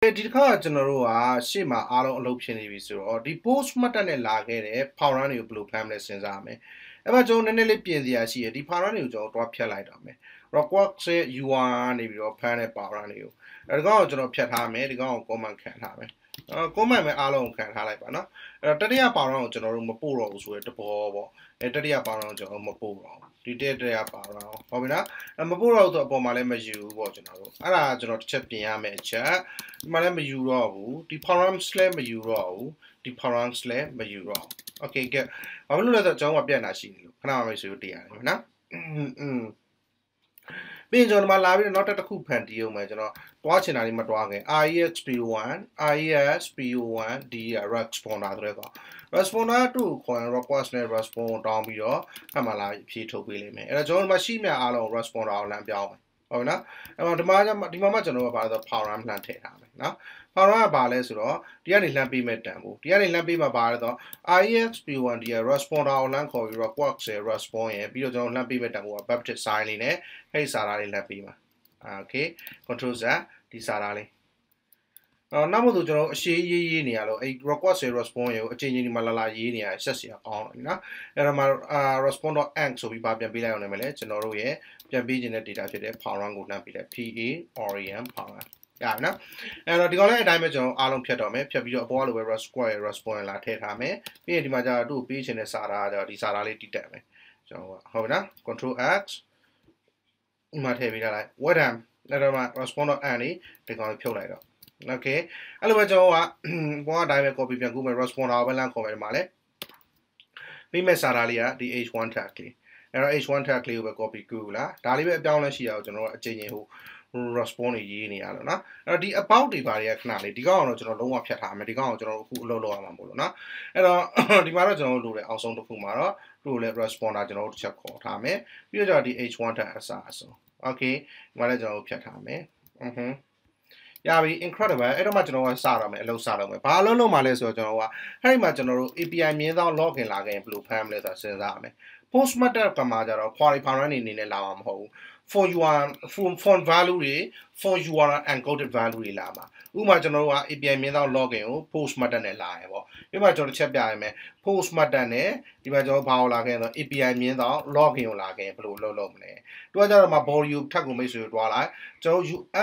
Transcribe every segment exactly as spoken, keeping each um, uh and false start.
ဒီတစ်ခါကျွန်တော်တို့ကရှေ့မှာအားလုံးအလုပ်ဖြစ်နေပြီဆိုတော့ဒီ post မှတ်တမ်းနဲ့လာခဲ့တဲ့ file run တွေကိုဘယ်လို plan လဲစဉ်းစားရမယ်။အဲ့မှာကျွန်တော်နည်းနည်းလေးပြင်စရာရှိရဒီ file run တွေကိုကျွန်တော်တွားဖြတ်လိုက်တာမယ်။ request ရဲ့ U R L နေပြီးတော့ plan တဲ့ file run တွေကိုအဲ့ဒီကောင်ကိုကျွန်တော်ဖြတ်ထားမယ်ဒီကောင်ကို command ခံထားမယ်။အဲ command ပဲအားလုံးခံထားလိုက်ပါနော်။အဲ့တော့တတိယ file run ကိုကျွန်တော်တို့မပို့တော့ဘူးဆိုတဲ့တဘောပေါ့။အဲတတိယ file run ကိုကျွန်တော်မပို့တော့ဘူး။ဒီတတိယ file run ဟုတ်ပြီနော်။အဲမပို့တော့ဘူးဆိုအပေါ်မှာလည်းမယူဘူးပေါ့ကျွန်တော်တို့။အဲ့ဒါကျွန်တော်တစ်ချက်ပြင်ရမယ်အချက်ဒီမှာလည်းမယူတော့ဘူးဒီ params လည်းမယူတော့ဘူးဒီ params လည်းမယူတော့ okay good ဘာလို့လဲဆိုတော့ကျွန်တော်ကပြန်လာရှိနေလို့ခဏမှဆိုတည်ရတယ်နော်อืมပြီးရင်ကျွန်တော်ဒီမှာလာပြီးတော့နောက်တစ်ခုဖန်တီးအောင်မယ်ကျွန်တော်တွားချင်တာလေးမတွားခင် R E X P O one R E S P O one ဒီ responder ဆိုတဲ့ကောင် responder တူခေါ်ရင် request နဲ့ respond တောင်းပြီးတော့အမှလာဖြည့်ထုတ်ပေးလိမ့်မယ်အဲ့တော့ကျွန်တော်ဒီမှာရှိမြအားလုံး responder ကိုလမ်းပြောင်းမယ်ဟုတ်နော်အဲ့တော့ဒီမှာဒီမှာမှကျွန်တော်ကဘာလဲဆိုတော့ power run လှမ်းထည့်ထားမယ်နော် power run ကဘာလဲဆိုတော့ဒီကနေလှမ်းပေးမဲ့တန်ဖို့ဒီကနေလှမ်းပေးမှာဘာလဲဆိုတော့ R E X P O one ဒီ responder ကိုလှမ်းခေါ်ပြီးတော့ request ရဲ့ respond ရဲ့ပြီးတော့ကျွန်တော်လှမ်းပေးမဲ့တန်ဖို့က baptist sign လေးနဲ့ဟဲ့စာသားလေးလှမ်းပေးမှာ okay control z ဒီစာသားလေးအော်နောက်မှဆိုကျွန်တော်အရှိရေးရေးနေရလို့အဲ့ request ရဲ့ respond ရဲ့အချိန်ချင်းဒီမှာလာလာရေးနေရဆက်စီအောင်နော်အဲ့တော့မှ respond.anc ဆိုပြီးပါပြန်ပေးလိုက်အောင်လည်းကျွန်တော်တို့ရဲ့ပြန်ပေးခြင်းတဲ့ data ဖြစ်တဲ့ power run ကိုလှမ်းပေးလိုက် P A R A M power run ရပြီနော်အဲ့တော့ဒီကောင်လည်းအတိုင်းပဲကျွန်တော်အားလုံးဖြတ်တော့မယ်ဖြတ်ပြီးတော့အပေါ်ကလိုပဲ square ရဲ့ respond လာထည့်ထားမယ်ပြီးရင်ဒီမှာကျတော့သူ့ကိုပေးခြင်းတဲ့စာသားကဒီစာသားလေးတိတက်မယ်ကျွန်တော်ဟုတ်ပြီနော် control x ဥမာထည့်ပေးထားလိုက် what am အဲ့တော့မှ respond.an လေးဒီကောင်လေးဖြုတ်လိုက်တော့ okay အဲ့လိုပဲကျွန်တော်ကဘောအတိုင်းပဲ copy ပြန်ကူးမယ် responder ကိုပဲလမ်းခေါ်မယ်ဒီမှာလဲပြီးမဲ့စာသားလေးကဒီ H one tag လေးအဲ့တော့ H one tag လေးကိုပဲ copy ကူးလားဒါလေးပဲအပြောင်းလဲရှိရအောင်ကျွန်တော်တို့အချိန်ချင်းဟို respond တွေရေးနေရတော့နော်အဲ့တော့ဒီ about တွေပါတွေကခဏလေးဒီကောင်ကတော့ကျွန်တော်လုံးဝဖြတ်ထားမယ်ဒီကောင်ကိုကျွန်တော်တို့အခုအလုပ်လုပ်ရမှာမို့လို့နော်အဲ့တော့ဒီမှာတော့ကျွန်တော်တို့လိုတယ်အောက်ဆုံးတစ်ခုမှာတော့တို့လည်း responder ကျွန်တော်တို့တစ်ချက်ခေါ်ထားမယ်ပြီးတော့ဒီ H one tag အစားအဆုံး okay ဒီမှာလည်းကျွန်တော်တို့ဖြတ်ထားမယ်อือဟึရပြီ incredible အဲ့တော့မှကျွန်တော်ကစတော့မယ်အလုပ်စတော့မယ်ဘာအလုပ်လုပ်မှလဲဆိုတော့ကျွန်တော်ကအဲ့ဒီမှာကျွန်တော်တို့ A P I မြင်းဆောင် login လာခဲ့ရင်ဘယ်လိုဖမ်းမလဲဆိုတာစဉ်းစားရမယ် post method ကမှာကြတော့ query parent အနေနဲ့လာမှာမဟုတ်ဘူး for U R L for font value တွေ for U R L encoded value တွေလာမှာဥပမာကျွန်တော်တို့က A P I မြင်းဆောင် login ကို post method နဲ့လာရပေါ့ဒီမှာကျွန်တော်တစ်ချက်ပြရမယ် post method နဲ့ဒီမှာကျွန်တော်ဘာကိုလာခဲ့ဆိုတော့ A P I မြင်းဆောင် login ကိုလာခဲ့ဘယ်လိုလုပ်လုပ်မလဲသူကကြတော့မှ body ကိုထပ်ကိုမိတ်ဆွေကိုတွားလိုက်ကျွန်တော်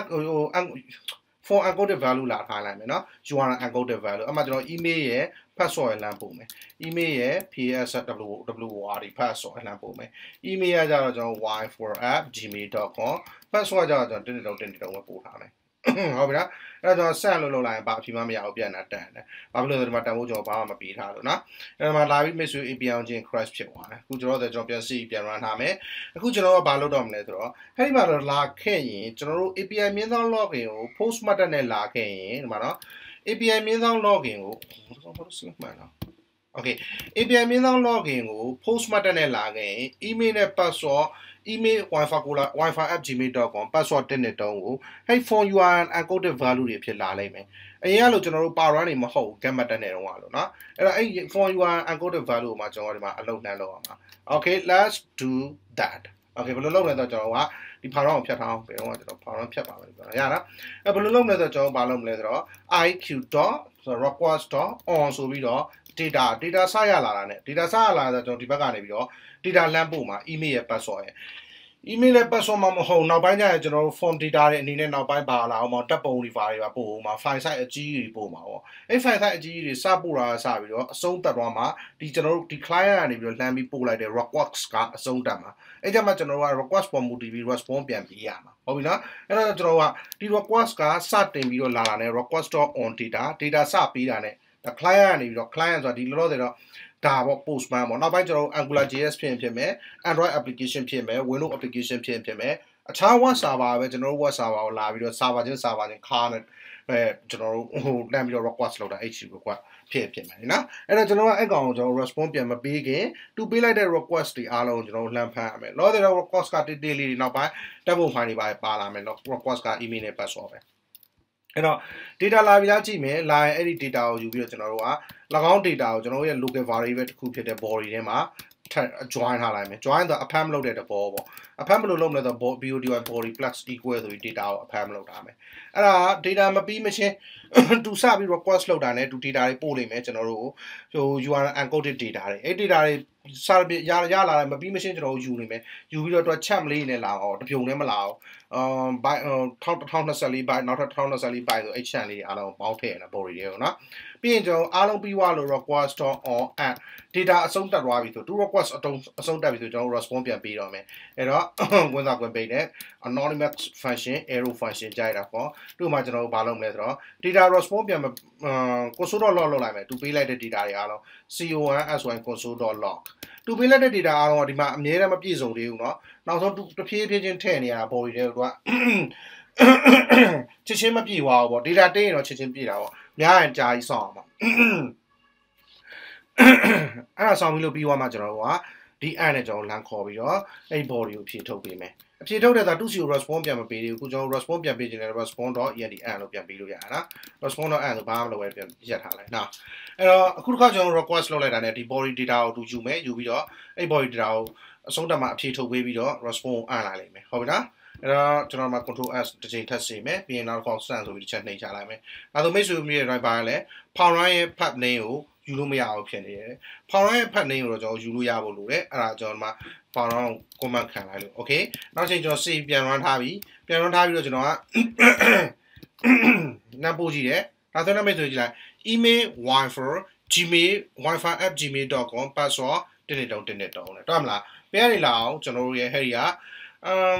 for encoded value လာထားလိုက်မယ်နော် U R L encoded value အမှကျွန်တော် email ရဲ့ password ရလမ်းပို့မယ် email ရဲ့ P S W W O R D password ရလမ်းပို့မယ် email ကကြတော့ကျွန်တော် y four at gmail dot com password ကြတော့ကျွန်တော်တင်းတင်းတုံးတင်းတုံးပဲပို့ထားမယ်ဟုတ်ပြီလားအဲ့တော့ကျွန်တော်ဆက်လို့လုပ်လိုက်ရင်ဘာအဖြစ်မှမရဘူးပြန်လာတန်တယ်ဘာဖြစ်လို့လဲဒီမှာတန်ဖို့ကျွန်တော်ဘာမှမပေးထားလို့နော်အဲ့တော့မှလာပြီး miss A P I ချင်း crash ဖြစ်သွားတယ်အခုကျွန်တော်တို့ကျွန်တော်ပြန်စီပြန် run ထားမယ်အခုကျွန်တော်ကဘာလုပ်တော့မလဲဆိုတော့အဲ့ဒီမှာတော့လာခဲ့ရင်ကျွန်တော်တို့ A P I မြင်းဆောင် login ကို post method နဲ့လာခဲ့ရင်ဒီမှာနော် A P I မြင်းဆောင် login ကိုဘာလို့စမှန်းတော့ okay A P I မြင်းဆောင် login ကို post method နဲ့လာခဲ့ရင် email နဲ့ password email wifi ကိုလာ wifi at gmail dot com password တစ်နှစ်တုံးကိုအဲ့ for U R L encoded value တွေဖြစ်လာလိမ့်မယ်အရင်ကလို့ကျွန်တော်တို့ power run တွေမဟုတ်ဘူး get method နဲ့တော့ဟာလို့เนาะအဲ့တော့အဲ့ for U R L encoded value ကိုမှကျွန်တော်ဒီမှာအလုပ်နှမ်းလုပ်အောင်ပါ okay let's do that okay ဘယ်လိုလုပ်လဲဆိုတော့ကျွန်တော်ကဒီ power run ကိုဖြတ်ထားအောင်ဘယ်တော့ကျွန်တော် power run ဖြတ်ပါမယ်ပြောတာရလားအဲ့ဘယ်လိုလုပ်လဲဆိုတော့ကျွန်တော်ဘာလုပ်မလဲဆိုတော့ iq dot request dot on ဆိုပြီးတော့ data data စရလာတာ ਨੇ data စရလာတာကျွန်တော်ဒီဘက်ကနေပြီးတော့ data လမ်းပို့မှာ email ရဲ့ password ရဲ့ email နဲ့ password မှာမဟုတ်နောက်ပိုင်းကျရင်ကျွန်တော်တို့ form data တွေအနေနဲ့နောက်ပိုင်းပါလာအောင်မတက်ပုံတွေပါတွေပါပို့အောင်မှာ file size အကြီးကြီးပို့မှာပေါ့အဲ့ file size အကြီးကြီးတွေစပို့တာစပြီးတော့အဆုံးတက်သွားမှာဒီကျွန်တော်တို့ဒီ client ကနေပြီးတော့လှမ်းပြီးပို့လိုက်တဲ့ request ကအဆုံးတက်မှာအဲ့ကြမှာကျွန်တော်တို့က request form မူတည်ပြီး response ပြန်ပေးရမှာဟုတ်ပြီနော်အဲ့တော့ကျွန်တော်ကဒီ request ကစတင်ပြီးတော့လာလာနဲ့ request.on data data စပေးတာ ਨੇ ဒါ client ကနေပြီးတော့ client ဆိုတာဒီလောလောဆယ်တော့ဒါပေါ့ postman ပေါ့နောက်ပိုင်းကျွန်တော်တို့ Angular J S ဖြစ်ဖြစ်မယ် Android application ဖြစ်မယ် Windows application ဖြစ်ဖြစ်မယ်အခြား web server ပဲကျွန်တော်တို့ web server ကိုလာပြီးတော့ server ချင်း server ချင်းခါနဲ့အဲကျွန်တော်တို့ဟိုတန်းပြီးတော့ request လုပ်တာ H T T P request ဖြစ်ဖြစ်မယ်နော်အဲ့တော့ကျွန်တော်ကအဲ့ကောင်ကိုကျွန်တော် response ပြန်မပေးခင်သူပေးလိုက်တဲ့ request တွေအားလုံးကျွန်တော်တို့လှမ်းဖမ်းရမယ်လောဆယ်တော့ request က detail လေးတွေနောက်ပိုင်းတက်ဖို့ file တွေပါပါလာမယ်နော် request က email နဲ့ password ပဲအဲ့တော့ data လာပြီးသားကြည့်မယ်လာရင်အဲ့ဒီ data ကိုယူပြီးတော့ကျွန်တော်တို့က၎င်း data ကိုကျွန်တော်တို့ရဲ့ local variable တစ်ခုဖြစ်တဲ့ body ထဲမှာ join ထားလိုက်မယ် join တော့ append လုပ်တဲ့တဘောပေါ့ append ဘယ်လိုလုပ်မလဲဆိုတော့ body body plus equal ဆိုပြီး data ကို append လုပ်တာမယ်အဲ့ဒါ data မပြီးမချင်းသူစပြီး request လုပ်တာနဲ့သူ data တွေပို့လိမ့်မယ်ကျွန်တော်တို့ဟို U R L encoded data တွေအဲ့ data တွေစာရရလာတယ်မပြီးမချင်းကျွန်တော်တို့ယူနေမယ်ယူပြီးတော့ chat လေးနဲ့လာအောင်တပြုံနဲ့မလာအောင်အမ် byte 1024 byte နောက်ထပ်1024 byte ဆို H chan လေးတွေအားလုံးပေါင်းထည့်ရတာ body တွေကိုနော်ပြီးရင်ကျွန်တော်အားလုံးပြီးွားလို့ request on and data အဆုံးတက်သွားပြီဆိုသူ request အတုံးအဆုံးတက်ပြီဆိုကျွန်တော် response ပြန်ပေးတော့မယ်အဲ့တော့ဝင်စာခွင့်ပေးတဲ့ anonymous function arrow function ကြိုက်တာပေါ့သူ့မှာကျွန်တော်တို့ဘာလုပ်မလဲဆိုတော့ data response ပြန် console.log လောက်လိုက်မယ်သူပေးလိုက်တဲ့ data တွေအားလုံး con sy console.log သူပေးလိုက်တဲ့ data အားလုံးကဒီမှာအမြဲတမ်းမပြည့်စုံသေးဘူးเนาะနောက်ဆုံးသူတဖြည်းဖြည်းချင်းထည့်နေရတာ body တွေကိုကချက်ချင်းမပြည့်သွားဘူးပေါ့ data တင်းရင်တော့ချက်ချင်းပြည့်တာပေါ့များရင်ကြာကြီးစောင့်အောင်ပေါ့အဲ့ဒါဆောင်ပြီးလို့ပြီးသွားမှကျွန်တော်တို့ကဒီ add နဲ့ကျွန်တော်လမ်းခေါ်ပြီးတော့အဲ့ body ကိုဖြည့်ထုတ်ပေးမယ်အဖြည့်ထုတ်တဲ့အခါသူ့စီကို response ပြန်မပေးသေးဘူးခုကျွန်တော် response ပြန်ပေးခြင်းနဲ့ response.end လို့ပြန်ပေးလို့ရတာနော် response.end ဆိုဘာမှမလုပ်ဘဲပြန်ရက်ထားလိုက်နော်အဲ့တော့အခုတစ်ခါကျွန်တော် request လုပ်လိုက်တာနဲ့ဒီ body data ကိုသူယူမယ်ယူပြီးတော့အဲ့ body data ကိုအဆုံးတက်မှာအဖြည့်ထုတ်ပေးပြီးတော့ response ကိုအန်လိုက်လိမ့်မယ်ဟုတ်ပြီနော်အဲ့တော့ကျွန်တော်မှာ control s တစ်ချိန်ထပ်စီမယ်ပြီးရင်နောက်တစ်ခါ send ဆိုပြီးတစ်ချက်နှိပ်ချလိုက်မယ်အဲဒါမိတ်ဆွေမျိုးရဲ့ driver ကလည်း power run ရဲ့ path name ကိုယူလို့မရအောင်ဖြစ်နေတယ် power run ရဲ့ path name ကိုတော့ကျွန်တော်ယူလို့ရဖို့လိုတယ်အဲ့ဒါကျွန်တော်မှာ power run ကို command ခံလိုက်လို့ okay နောက်ချိန်ကျွန်တော် save ပြန် run ထားပြီးပြန် run ထားပြီးတော့ကျွန်တော်ကနပ်ပို့ကြည့်တယ်ဒါဆိုတော့မိတ်ဆွေကြည့်လိုက် email wifi gmail wifi at gmail dot com password တစ်နှစ်တုံးတစ်နှစ်တုံးလေတော့မလားပေးရလာအောင်ကျွန်တော်တို့ရဲ့ ဟဲ့ရီကအမ်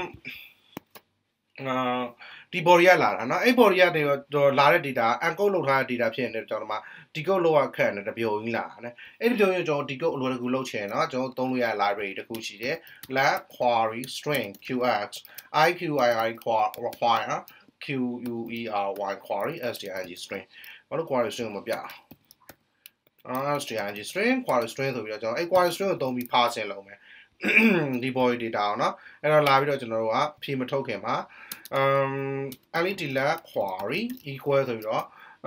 အာဒီ body ကလာတာเนาะအဲ့ body ကတော့လာတဲ့ data encode လုပ်ထားတဲ့ data ဖြစ်နေတယ်ကျွန်တော်တို့မှာ decode လုပ်ရခက်တယ်တပြုံကြီးလာတယ်အဲ့ဒီပြုံကြီးကျွန်တော် decode အလွယ်တကူလုပ်ချင်เนาะကျွန်တော်သုံးလို့ရတဲ့ library တစ်ခုရှိတယ် let query string qx iqii require query query string string ဘာလို့ query string မပြအောင် string string query string ဆိုပြီးတော့ကျွန်တော်အဲ့ query string ကိုသုံးပြီး parsing လုပ်မယ်ဒီ body data เนาะအဲ့တော့လာပြီးတော့ကျွန်တော်တို့ကဖြေမထုတ်ခင်မှာ um led let query equal ဆိုပြီးတော့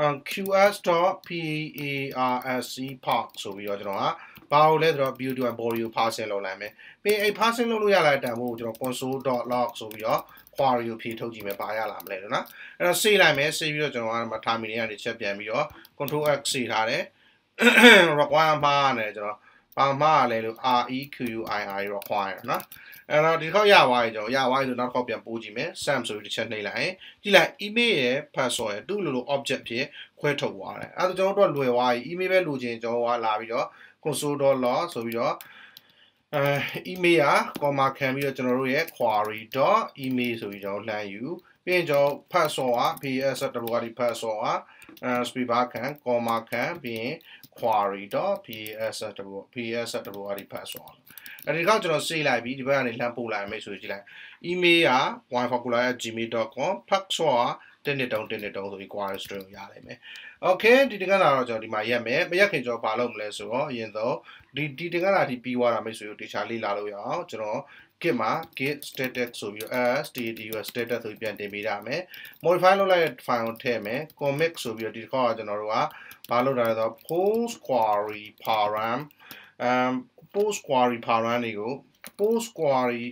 qs.parsc park ဆိုပြီးတော့ကျွန်တော်ကဘာလို့လဲဆိုတော့ beauty and body ကို parsing လုပ်လိုက်မယ်ပြီးအဲ့ parsing လုပ်လို့ရလာတဲ့တန်ဖိုးကိုကျွန်တော် console.log ဆိုပြီးတော့ query ကိုဖြေထုတ်ကြည့်မယ်ဘာရလာမလဲနော်အဲ့တော့ save လိုက်မယ် save ပြီးတော့ကျွန်တော်ကမှာ terminal ကနေချက်ပြန်ပြီးတော့ control x save ထားတယ် require မှာနဲ့ကျွန်တော်ဘာမှလဲလို့ requii require နော်အဲ့တော့ဒီခေါက်ရသွားပြီကျွန်တော်ရသွားပြီဆိုနောက်တစ်ခေါက်ပြန်ပို့ကြည့်မယ် sam ဆိုပြီးတစ်ချက်နှိပ်လိုက်ရင်ကြည့်လိုက် email ရဲ့ password ရဲ့သူ့လိုလို object ဖြစ်ခွဲထုတ်သွားတယ်အဲ့ဒါကျွန်တော်တို့လွယ်သွားပြီ email ပဲလိုချင်ကျွန်တော်ကလာပြီးတော့ console.log ဆိုပြီးတော့အဲ email อ่ะ comma ခံပြီးတော့ကျွန်တော်တို့ရဲ့ query.email ဆိုပြီးကျွန်တော်လှမ်းယူပြီးရင်ကျွန်တော် password อ่ะ ps.wrd password อ่ะအဲ space bar ခံ comma ခံပြီးရင် query.ps.wrd password အဲဒီကောက်ကျွန်တော် save လိုက်ပြီးဒီဘက်ကနေလှမ်းပို့လိုက်မယ်ဆိုကြည့်လိုက် email อ่ะ wifi at gmail dot com password တင်းနှစ်တုံးတင်းနှစ်တုံးဆိုပြီး query string ကိုရနိုင်မယ် okay ဒီတင်ကနာတော့ကျွန်တော်ဒီမှာရက်မယ်မရက်ခင်ကျွန်တော်ဘာလုပ်မလဲဆိုတော့အရင်ဆုံးဒီဒီတင်ကနာဒီပြီးသွားတာမိတ်ဆွေတို့တခြားလေးလာလို့ရအောင်ကျွန်တော် git မှာ git status ဆိုပြီး status status ဆိုပြီးပြန်တင်ပေးရမယ် modify လုပ်လိုက်တဲ့ file ကိုထည့်မယ် commit ဆိုပြီးတော့ဒီတစ်ခါကကျွန်တော်တို့ကဘာလုပ်တာလဲဆိုတော့ post query param um post query param တွေကို post query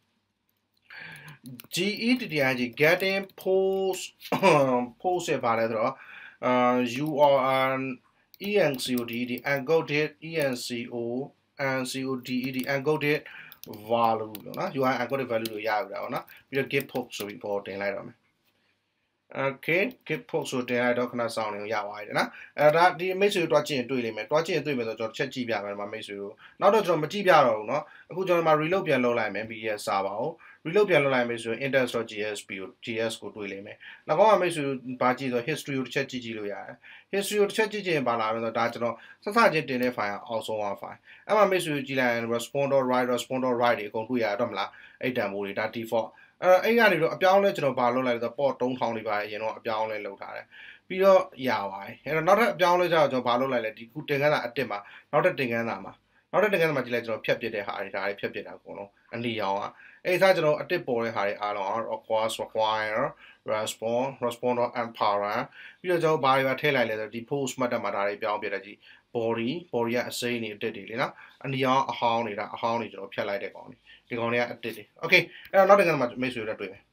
getting getting post post ရပါတယ်ဆိုတော့ uh url encode the encoded enco encode encoded value เนาะ url encoded value လို့ရယူတာပေါ့နော်ပြီးတော့ git post ဆိုပြီးပေါ်တင်လိုက်တော့မယ် okay git post ဆိုတင်လိုက်တော့ခဏစောင့်နေရပါတယ်နော်အဲဒါဒီမိတ်ဆွေတို့တွားကြည့်ရင်တွေ့လိမ့်မယ်တွားကြည့်ရင်တွေ့မယ်ဆိုတော့ကျွန်တော်ချက်ကြည့်ပြမယ်မိတ်ဆွေတို့နောက်တော့ကျွန်တော်မကြည့်ပြတော့ဘူးเนาะအခုကျွန်တော်မှာ reload ပြန်လုပ်လိုက်မယ် bs server ကို reload ပြန်လုပ်လိုက်မယ်ဆိုရင် index.jsp ကို gs ကိုတွေ့လိမ့်မယ်နောက်ကောမိတ်ဆွေတို့ဘာကြည့်ဆို history ကိုတစ်ချက်ကြည့်ကြည့်လို့ရတယ် history ကိုတစ်ချက်ကြည့်ကြည့်ရင်ဘာလာမလဲဆိုတော့ဒါကျွန်တော်စစချင်းတင်တဲ့ file အောက်ဆုံးက file အဲ့မှာမိတ်ဆွေတို့ကြည့်လိုက်ရင် respond.write respond.write တွေအကုန်တွေ့ရတော့မလားအဲ့တန်ဖိုးတွေဒါ default အဲ့အဲ့ကနေတော့အပြောင်းလဲကျွန်တော်ဘာလုပ်လိုက်လဲဆိုတော့ port သုံးထောင်တွေပါအရင်တော့အပြောင်းလဲလုပ်ထားတယ်ပြီးတော့ရပါတယ်အဲ့တော့နောက်ထပ်အပြောင်းလဲကြတော့ကျွန်တော်ဘာလုပ်လိုက်လဲဒီခုတင်ကန်းစာအတစ်မှာနောက်ထပ်တင်ကန်းစာမှာနောက်ထပ်တင်ကန်းစာမှာကြည့်လိုက်ကျွန်တော်ဖြတ်ပစ်တဲ့ဟာတွေဒါတွေဖြတ်ပစ်တာအကုန်လုံးအနီရောင်ကအဲ့ဒါကျွန်တော်အတစ်ပေါ်တဲ့ဟာတွေအားလုံး require require respond respond and power ပြီးတော့ကျွန်တော်ဘာတွေပါထည့်လိုက်လဲဆိုဒီ post မှတ်တက်မှာဒါတွေပြောင်းပြတယ်ကြည့် body body ကအစိမ်းနေအတက်တွေလေနော်အနီအောင်အဟောင်းနေတာအဟောင်းတွေကျွန်တော်ဖြတ်လိုက်တဲ့ကောင်တွေဒီကောင်တွေကအတက်တွေ okay အဲ့တော့နောက်တစ်ခါမှမိတ်ဆွေတို့တွေ့မယ်